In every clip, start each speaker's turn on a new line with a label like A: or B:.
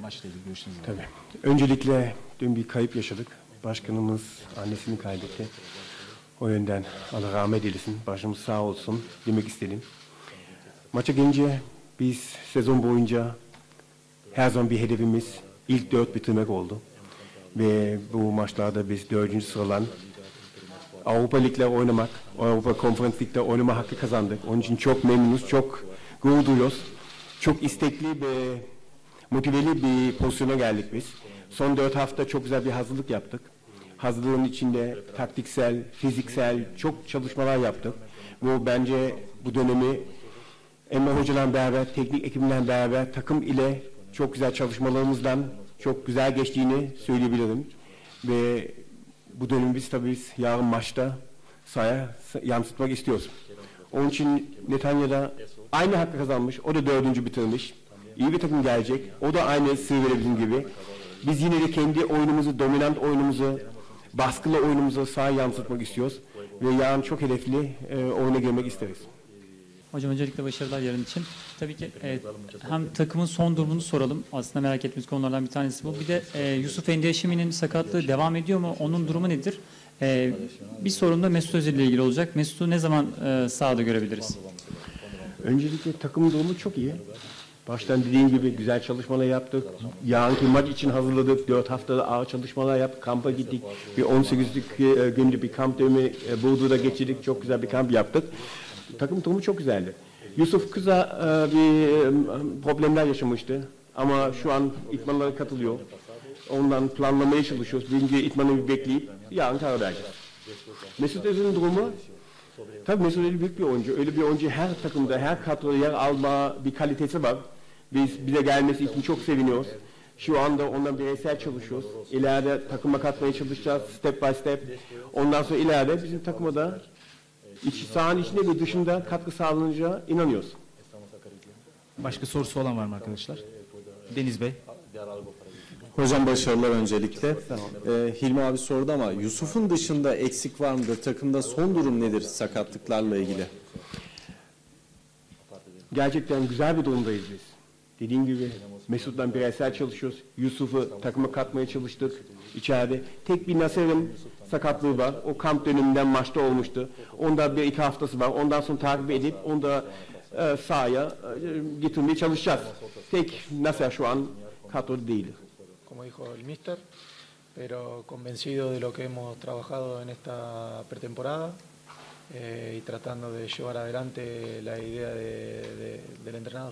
A: maçla ilgili görüşünüz var.
B: Tabii. Öncelikle dün bir kayıp yaşadık. Başkanımız annesini kaybetti. O yönden Allah rahmet eylesin, başımız sağ olsun demek istedim. Maça gelince biz sezon boyunca her zaman bir hedefimiz ilk 4 bitirmek oldu. Ve bu maçlarda biz 4. sıralan Avrupa Lig'le oynamak, Avrupa Konferans Lig'de oynama hakkı kazandık. Onun için çok memnunuz, çok gurur duyuyoruz. Çok istekli ve motiveli bir pozisyona geldik biz. Son 4 hafta çok güzel bir hazırlık yaptık. Hazırlığın içinde taktiksel, fiziksel çok çalışmalar yaptık. Bu bence bu dönemi Emre Hoca'dan beraber, teknik ekibinden beraber takım ile çok güzel çalışmalarımızdan çok güzel geçtiğini söyleyebilirim. Ve bu dönemi biz tabii yarın maçta sahaya yansıtmak istiyoruz. Onun için Netanya'da aynı hakkı kazanmış, o da 4. bitirmiş. İyi bir takım gelecek, o da aynı Sivri bizim gibi. Biz yine de kendi oyunumuzu, dominant oyunumuzu, baskılı oyunumuzu sahaya yansıtmak istiyoruz. Ve yarın çok hedefli oyuna girmek isteriz.
C: Hocam öncelikle başarılar yarın için. Tabii ki hem takımın son durumunu soralım. Aslında merak ettiğimiz konulardan bir tanesi bu. Bir de Yusuf Endiaşimi'nin sakatlığı devam ediyor mu? Onun durumu nedir? Bir sorun da Mesut Özil ile ilgili olacak. Mesut'u ne zaman sahada görebiliriz?
B: Öncelikle takımın durumu çok iyi. Baştan dediğim gibi güzel çalışmalar yaptık. Yarınki maç için hazırladık. 4 haftada ağır çalışmalar yaptık. Kampa gittik. Bir 18'lik günlük bir kamp dönemi Burdur'da geçirdik. Çok güzel bir kamp yaptık. Takım durumu çok güzeldi. Yusuf Kıza bir problemler yaşamıştı. Ama şu an idmanlara katılıyor. Ondan planlamaya çalışıyoruz. Birinci idmanı bir bekleyip yarın karar vereceğiz. Mesut Özil'in durumu, tabii Mesut Özil büyük bir oyuncu. Öyle bir oyuncu her takımda, her kadroda yer alma bir kalitesi var. Biz bize gelmesi için çok seviniyoruz. Şu anda ondan bireysel çalışıyoruz. İleride takıma katmaya çalışacağız step by step. Ondan sonra ileride bizim takıma da sahanın içinde ve dışında katkı sağlanacağı inanıyoruz.
A: Başka sorusu olan var mı arkadaşlar? Deniz Bey.
D: Hocam başarılar öncelikle. Hilmi abi sordu ama Yusuf'un dışında eksik var mıdır? Takımda son durum nedir sakatlıklarla ilgili?
B: Gerçekten güzel bir durumdayız biz. Dediğim gibi Mesut'la bireysel çalışıyoruz. Yusuf'u takıma katmaya çalıştık içeride. Tek bir Nasser'in sakatlığı var. O kamp döneminden maçta olmuştu. Onda bir 2 haftası var. Ondan sonra takip edip onu da sahaya getirmeye çalışacağız. Tek Nasser şu an kadroda değil.
E: Como dijo el míster, pero convencido de lo que hemos trabajado en esta pretemporada y tratando de llevar adelante la idea del entrenador.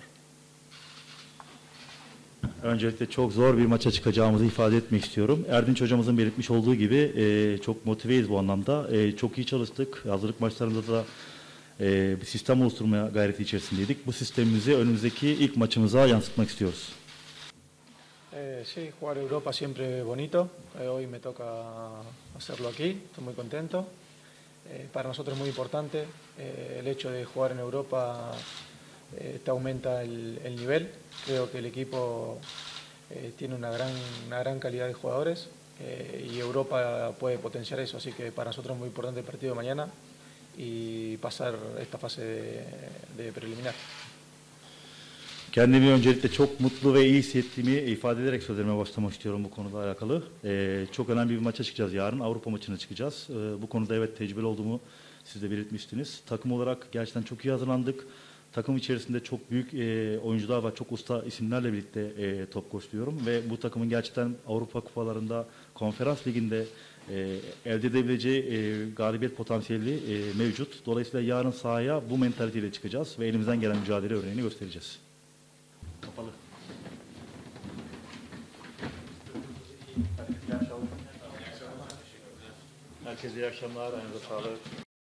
F: Öncelikle çok zor bir maça çıkacağımızı ifade etmek istiyorum. Erdinç hocamızın belirtmiş olduğu gibi çok motiveyiz bu anlamda. Çok iyi çalıştık. Hazırlık maçlarımızda da bir sistem oluşturmaya gayreti içerisindeydik. Bu sistemimizi önümüzdeki ilk maçımıza yansıtmak istiyoruz.
E: Sí, jugar Europa siempre bonito. Hoy me toca hacerlo aquí. Estoy muy contento. Para nosotros es muy importante el hecho de jugar en Europa. Te aumenta el nivel. Creo que el equipo tiene una gran calidad de jugadores y Europa puede potenciar eso. Así que para nosotros es muy importante el partido de mañana y pasar esta fase de preliminar.
F: Kendimi öncelikle çok mutlu ve iyi hissettiğimi ifade ederek sözlerime başlamak istiyorum bu konuda alakalı. Çok önemli bir maça çıkacağız yarın. Avrupa maçına çıkacağız. Bu konuda evet tecrübeli olduğumu siz de belirtmiştiniz. Takım olarak gerçekten çok iyi hazırlandık. Takım içerisinde çok büyük oyuncular var, çok usta isimlerle birlikte top koşturuyorum ve bu takımın gerçekten Avrupa kupalarında, konferans liginde elde edebileceği galibiyet potansiyeli mevcut. Dolayısıyla yarın sahaya bu mentaliteyle çıkacağız ve elimizden gelen mücadele örneğini göstereceğiz. Kapalı. Herkese iyi akşamlar, ayağınıza sağlık.